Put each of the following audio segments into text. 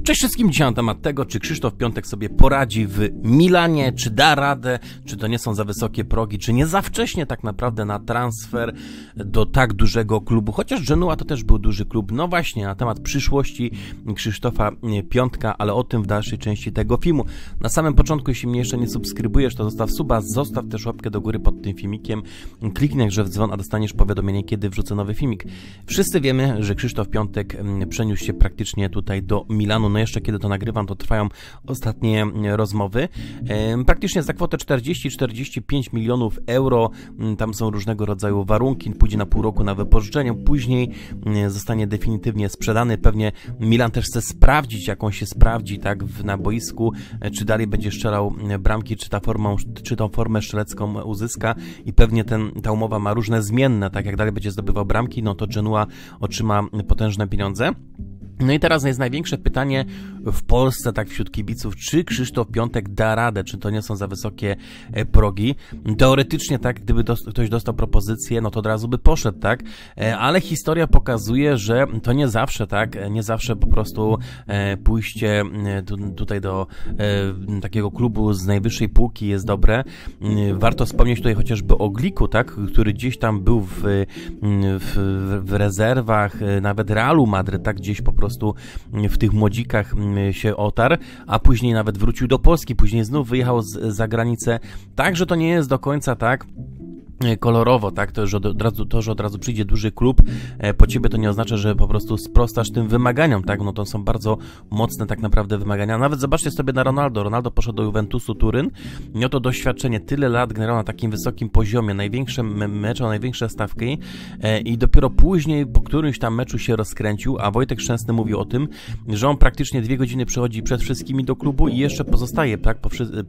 Cześć wszystkim, dzisiaj na temat tego, czy Krzysztof Piątek sobie poradzi w Milanie, czy da radę, czy to nie są za wysokie progi, czy nie za wcześnie tak naprawdę na transfer do tak dużego klubu, chociaż Genoa to też był duży klub. No właśnie, na temat przyszłości Krzysztofa Piątka, ale o tym w dalszej części tego filmu. Na samym początku, jeśli mnie jeszcze nie subskrybujesz, to zostaw suba, zostaw też łapkę do góry pod tym filmikiem, kliknij w dzwon, a dostaniesz powiadomienie, kiedy wrzucę nowy filmik. Wszyscy wiemy, że Krzysztof Piątek przeniósł się praktycznie tutaj do Milanu. No jeszcze kiedy to nagrywam, to trwają ostatnie rozmowy. Praktycznie za kwotę 40-45 milionów euro. Tam są różnego rodzaju warunki. Pójdzie na pół roku na wypożyczenie. Później zostanie definitywnie sprzedany. Pewnie Milan też chce sprawdzić, jak on się sprawdzi tak na boisku, czy dalej będzie strzelał bramki, czy tą formę strzelecką uzyska i pewnie ta umowa ma różne zmienne, tak jak dalej będzie zdobywał bramki, no to Genoa otrzyma potężne pieniądze. No i teraz jest największe pytanie w Polsce, tak wśród kibiców, czy Krzysztof Piątek da radę, czy to nie są za wysokie progi. Teoretycznie tak, gdyby ktoś dostał propozycję, no to od razu by poszedł, tak, ale historia pokazuje, że to nie zawsze, tak, nie zawsze po prostu pójście tutaj do takiego klubu z najwyższej półki jest dobre. Warto wspomnieć tutaj chociażby o Gliku, tak, który gdzieś tam był w rezerwach, nawet Realu Madryt, tak, gdzieś po prostu w tych młodzikach się otarł, a później nawet wrócił do Polski, później znów wyjechał za granicę, także to nie jest do końca tak kolorowo, tak, to, że od razu przyjdzie duży klub po ciebie, to nie oznacza, że po prostu sprostasz tym wymaganiom, tak, no to są bardzo mocne tak naprawdę wymagania. Nawet zobaczcie sobie na Ronaldo poszedł do Juventusu Turyn, miał to doświadczenie, tyle lat grał na takim wysokim poziomie, największe mecze, największe stawki i dopiero później po którymś tam meczu się rozkręcił, a Wojtek Szczęsny mówił o tym, że on praktycznie 2 godziny przechodzi przed wszystkimi do klubu i jeszcze pozostaje, tak,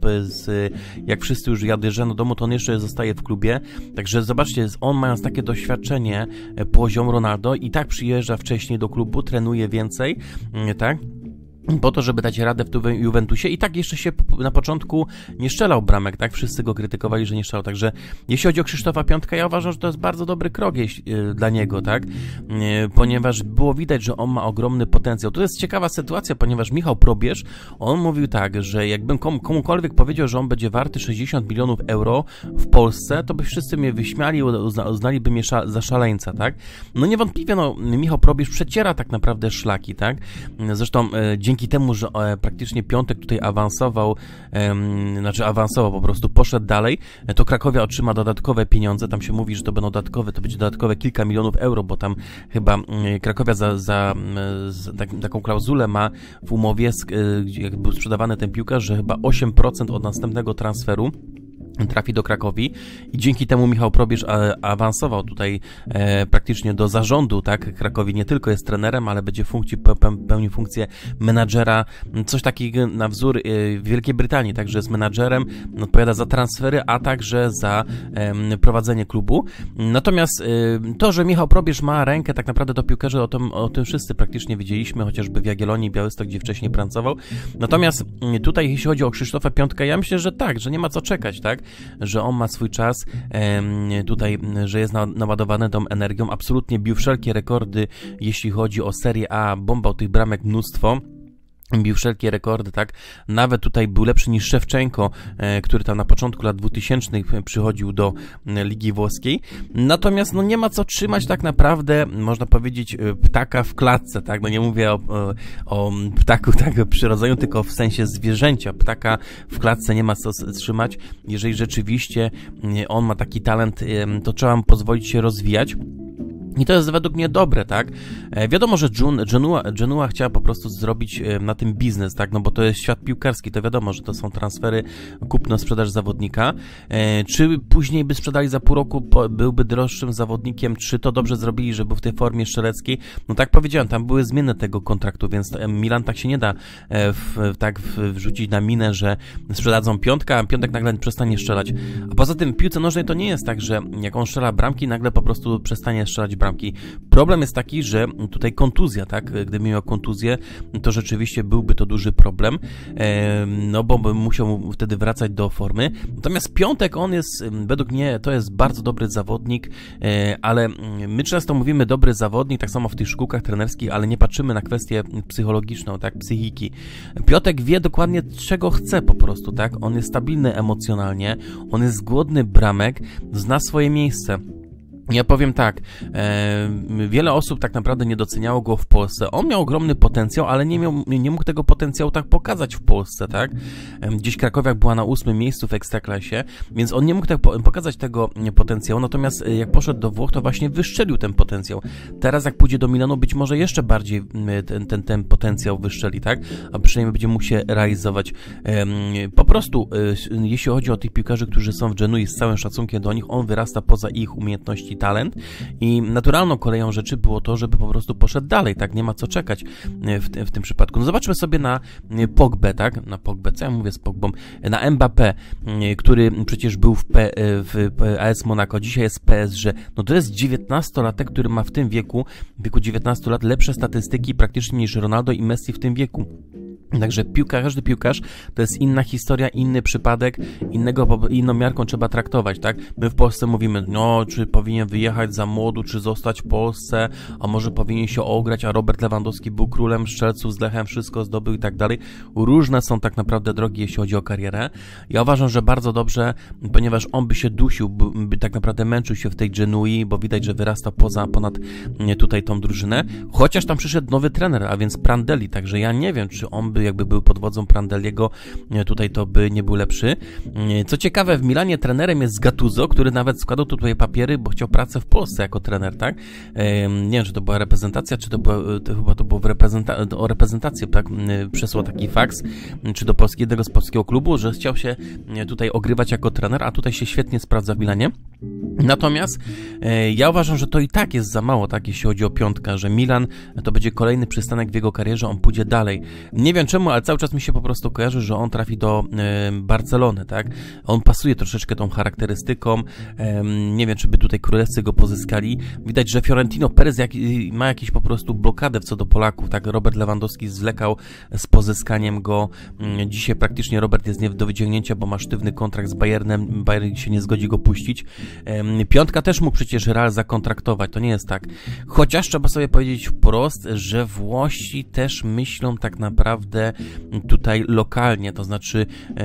jak wszyscy już odjeżdżają do domu, to on jeszcze zostaje w klubie. Także zobaczcie, on mając takie doświadczenie, poziom Ronaldo i tak przyjeżdża wcześniej do klubu, trenuje więcej, tak? Po to, żeby dać radę w tym Juventusie i tak jeszcze się na początku nie strzelał bramek, tak? Wszyscy go krytykowali, że nie strzelał, także jeśli chodzi o Krzysztofa Piątka, ja uważam, że to jest bardzo dobry krok dla niego, tak? Ponieważ było widać, że on ma ogromny potencjał. To jest ciekawa sytuacja, ponieważ Michał Probierz, on mówił tak, że jakbym komukolwiek powiedział, że on będzie warty 60 milionów euro w Polsce, to by wszyscy mnie wyśmiali, uznaliby mnie za szaleńca, tak? No niewątpliwie, no, Michał Probierz przeciera tak naprawdę szlaki, tak? Zresztą dzięki temu, że praktycznie Piątek tutaj awansował po prostu, poszedł dalej, to Krakowia otrzyma dodatkowe pieniądze, tam się mówi, że to będą to będzie dodatkowe kilka milionów euro, bo tam chyba Krakowia taką klauzulę ma w umowie, jak był sprzedawany ten piłkarz, że chyba 8% od następnego transferu trafi do Krakowi i dzięki temu Michał Probierz awansował tutaj praktycznie do zarządu, tak, Krakowi nie tylko jest trenerem, ale będzie pełni funkcję menadżera, coś takiego na wzór Wielkiej Brytanii, także jest menadżerem, odpowiada za transfery, a także za prowadzenie klubu. Natomiast to, że Michał Probierz ma rękę tak naprawdę do piłkarzy, o tym wszyscy praktycznie wiedzieliśmy, chociażby w Jagiellonii, Białystok, gdzie wcześniej pracował. Natomiast tutaj, jeśli chodzi o Krzysztofa Piątka, ja myślę, że tak, że nie ma co czekać, tak, że on ma swój czas, tutaj, że jest naładowany tą energią, absolutnie bił wszelkie rekordy, jeśli chodzi o Serię A, bombał tych bramek mnóstwo. Bił wszelkie rekordy, tak? Nawet tutaj był lepszy niż Szewczenko, który tam na początku lat 2000 przychodził do Ligi Włoskiej. Natomiast no nie ma co trzymać tak naprawdę, można powiedzieć, ptaka w klatce, tak? No nie mówię o ptaku tak przyrodzeniu, tylko w sensie zwierzęcia. Ptaka w klatce nie ma co trzymać. Jeżeli rzeczywiście on ma taki talent, to trzeba mu pozwolić się rozwijać. I to jest według mnie dobre, tak? Wiadomo, że Genoa chciała po prostu zrobić na tym biznes, tak? No bo to jest świat piłkarski, to wiadomo, że to są transfery, kupno, sprzedaż zawodnika. Czy później by sprzedali za pół roku, byłby droższym zawodnikiem, czy to dobrze zrobili, że był w tej formie strzeleckiej? No tak powiedziałem, tam były zmiany tego kontraktu, więc Milan tak się nie da wrzucić na minę, że sprzedadzą Piątka, a Piątek nagle przestanie strzelać. A poza tym w piłce nożnej to nie jest tak, że jak on strzela bramki, nagle po prostu przestanie strzelać bramki. Problem jest taki, że tutaj kontuzja, tak? Gdyby miał kontuzję, to rzeczywiście byłby to duży problem, no bo by musiał wtedy wracać do formy. Natomiast Piątek, on jest, według mnie, to jest bardzo dobry zawodnik, ale my często mówimy dobry zawodnik, tak samo w tych szkółkach trenerskich, ale nie patrzymy na kwestię psychologiczną, tak? Psychiki. Piątek wie dokładnie, czego chce po prostu, tak? On jest stabilny emocjonalnie, on jest głodny bramek, zna swoje miejsce. Ja powiem tak, wiele osób tak naprawdę nie doceniało go w Polsce. On miał ogromny potencjał, ale nie mógł tego potencjału tak pokazać w Polsce, tak? Gdzieś Krakowiak była na 8. miejscu w Ekstraklasie, więc on nie mógł tak pokazać tego potencjału, natomiast jak poszedł do Włoch, to właśnie wyszczelił ten potencjał. Teraz jak pójdzie do Milanu, być może jeszcze bardziej ten potencjał wyszczeli, tak? A przynajmniej będzie mógł się realizować. Po prostu, jeśli chodzi o tych piłkarzy, którzy są w Genui, z całym szacunkiem do nich, on wyrasta poza ich umiejętności, talent i naturalną koleją rzeczy było to, żeby po prostu poszedł dalej, tak, nie ma co czekać w tym przypadku. No zobaczmy sobie na Pogbę, tak, na Pogbę, co ja mówię z Pogbą, na Mbappé, który przecież był w AS Monaco, dzisiaj jest PSG, no to jest 19-latek, który ma w tym wieku 19 lat, lepsze statystyki praktycznie niż Ronaldo i Messi w tym wieku. Także każdy piłkarz to jest inna historia, inny przypadek, inną miarką trzeba traktować, tak? My w Polsce mówimy, no, czy powinien wyjechać za młodu, czy zostać w Polsce, a może powinien się ograć, a Robert Lewandowski był królem strzelców, z Lechem wszystko zdobył i tak dalej. Różne są tak naprawdę drogi, jeśli chodzi o karierę. Ja uważam, że bardzo dobrze, ponieważ on by się dusił, by tak naprawdę męczył się w tej Genui, bo widać, że wyrasta ponad tutaj tą drużynę, chociaż tam przyszedł nowy trener, a więc Prandelli, także ja nie wiem, czy on by jakby był pod wodzą Prandelliego, tutaj to by nie był lepszy. Co ciekawe, w Milanie trenerem jest Gattuso, który nawet składał tutaj papiery, bo chciał pracę w Polsce jako trener, tak? Nie wiem, czy to była reprezentacja, czy to chyba to było o reprezentację, tak? Przesłał taki faks, czy do jednego z polskiego klubu, że chciał się tutaj ogrywać jako trener, a tutaj się świetnie sprawdza w Milanie. Natomiast ja uważam, że to i tak jest za mało, tak, jeśli chodzi o Piątka, że Milan to będzie kolejny przystanek w jego karierze, on pójdzie dalej. Nie wiem czemu, ale cały czas mi się po prostu kojarzy, że on trafi do Barcelony, tak? On pasuje troszeczkę tą charakterystyką, nie wiem, czy by tutaj królewscy go pozyskali. Widać, że Fiorentino Perez ma jakieś po prostu blokadę co do Polaków, tak? Robert Lewandowski zwlekał z pozyskaniem go. Dzisiaj praktycznie Robert jest nie do wyciągnięcia, bo ma sztywny kontrakt z Bayernem, Bayern się nie zgodzi go puścić. Piątka też mógł przecież Real zakontraktować, to nie jest tak. Chociaż trzeba sobie powiedzieć wprost, że Włosi też myślą tak naprawdę tutaj lokalnie, to znaczy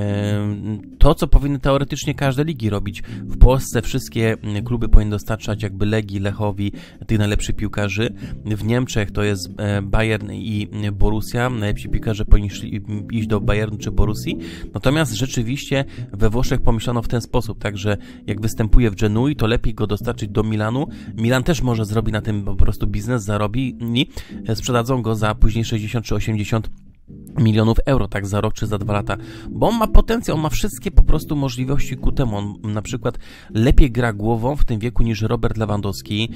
to, co powinny teoretycznie każde ligi robić. W Polsce wszystkie kluby powinny dostarczać jakby Legii, Lechowi tych najlepszych piłkarzy. W Niemczech to jest Bayern i Borussia. Najlepsi piłkarze powinni iść do Bayernu czy Borussii. Natomiast rzeczywiście we Włoszech pomyślano w ten sposób, także jak występuje w Genui, to lepiej go dostarczyć do Milanu. Milan też może zrobi na tym po prostu biznes, zarobi i sprzedadzą go za później 60 czy 80 milionów euro, tak, za rok czy za 2 lata, bo on ma potencjał, on ma wszystkie po prostu możliwości ku temu. On na przykład lepiej gra głową w tym wieku niż Robert Lewandowski,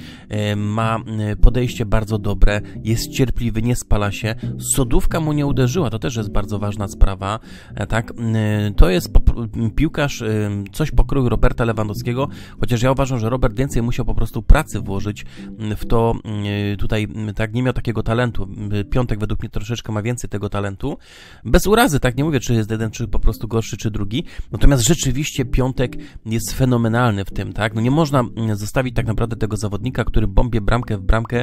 ma podejście bardzo dobre, jest cierpliwy, nie spala się, sodówka mu nie uderzyła, to też jest bardzo ważna sprawa, tak, to jest piłkarz coś pokroju Roberta Lewandowskiego, chociaż ja uważam, że Robert więcej musiał po prostu pracy włożyć w to, tutaj tak, nie miał takiego talentu. Piątek według mnie troszeczkę ma więcej tego talentu, bez urazy, tak, nie mówię, czy jest jeden, czy po prostu gorszy, czy drugi, natomiast rzeczywiście Piątek jest fenomenalny w tym, tak, no nie można zostawić tak naprawdę tego zawodnika, który bombie bramkę w bramkę,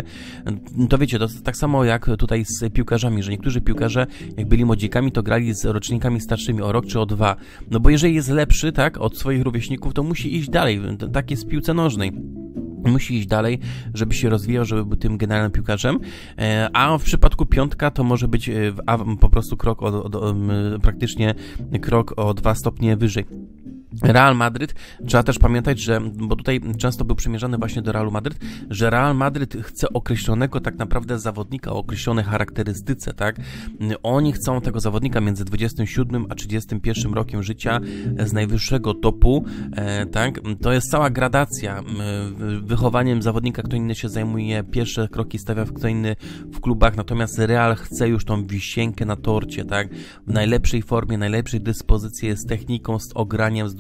to wiecie, to jest tak samo jak tutaj z piłkarzami, że niektórzy piłkarze, jak byli młodzikami, to grali z rocznikami starszymi o rok czy o 2, no bo jeżeli jest lepszy, tak, od swoich rówieśników, to musi iść dalej, tak jest w piłce nożnej. Musi iść dalej, żeby się rozwijał, żeby był tym generalnym piłkarzem, a w przypadku Piątka to może być po prostu krok praktycznie krok o 2 stopnie wyżej. Real Madryt, trzeba też pamiętać, że, bo tutaj często był przymierzany właśnie do Realu Madryt, że Real Madryt chce określonego tak naprawdę zawodnika o określonej charakterystyce, tak? Oni chcą tego zawodnika między 27 a 31 rokiem życia z najwyższego topu, tak? To jest cała gradacja wychowaniem zawodnika, kto inny się zajmuje, pierwsze kroki stawia kto inny w klubach, natomiast Real chce już tą wisienkę na torcie, tak? W najlepszej formie, najlepszej dyspozycji, z techniką, z ograniem, z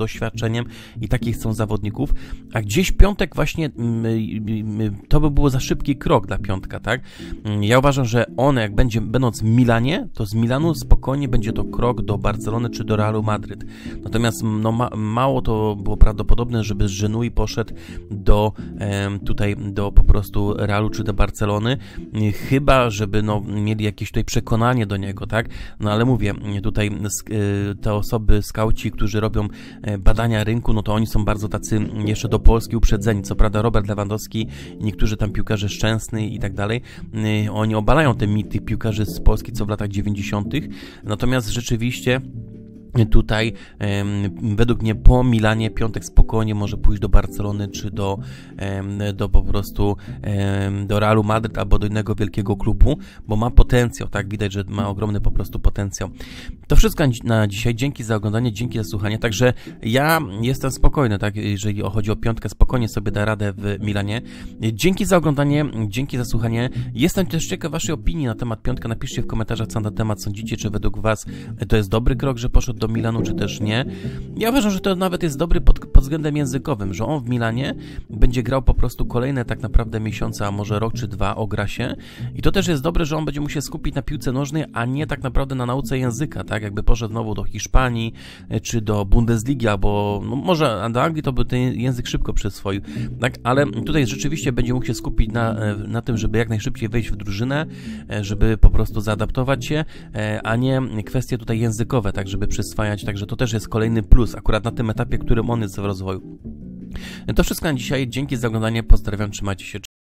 doświadczeniem i takich chcą zawodników, a gdzieś Piątek właśnie to by było za szybki krok dla Piątka, tak? Ja uważam, że on jak będąc w Milanie, to z Milanu spokojnie będzie to krok do Barcelony czy do Realu Madryt. Natomiast no, mało to było prawdopodobne, żeby z Genui poszedł do po prostu Realu czy do Barcelony, chyba żeby no, mieli jakieś tutaj przekonanie do niego, tak? No ale mówię, tutaj te osoby, skauci, którzy robią badania rynku, no to oni są bardzo tacy jeszcze do Polski uprzedzeni. Co prawda Robert Lewandowski i niektórzy tam piłkarze Szczęsny i tak dalej, oni obalają te mity piłkarzy z Polski, co w latach 90. Natomiast rzeczywiście tutaj według mnie po Milanie Piątek spokojnie może pójść do Barcelony czy do po prostu do Realu Madryt albo do innego wielkiego klubu, bo ma potencjał, tak? Widać, że ma ogromny po prostu potencjał. To wszystko na dzisiaj. Dzięki za oglądanie, dzięki za słuchanie. Także ja jestem spokojny, tak? Jeżeli chodzi o Piątkę, spokojnie sobie da radę w Milanie. Dzięki za oglądanie, dzięki za słuchanie. Jestem też ciekaw waszej opinii na temat Piątka. Napiszcie w komentarzach, co na ten temat sądzicie, czy według was to jest dobry krok, że poszedł do Milanu, czy też nie. Ja uważam, że to nawet jest dobry pod względem językowym, że on w Milanie będzie grał po prostu kolejne tak naprawdę miesiące, a może rok czy dwa ogra się i to też jest dobre, że on będzie mógł się skupić na piłce nożnej, a nie tak naprawdę na nauce języka, tak? Jakby poszedł znowu do Hiszpanii, czy do Bundesligi, albo no może do Anglii, to by ten język szybko przyswoił, tak? Ale tutaj rzeczywiście będzie mógł się skupić na tym, żeby jak najszybciej wejść w drużynę, żeby po prostu zaadaptować się, a nie kwestie tutaj językowe, tak? Żeby przyswajać, także to też jest kolejny plus, akurat na tym etapie, którym on jest w rozwoju. To wszystko na dzisiaj, dzięki za oglądanie, pozdrawiam, trzymajcie się.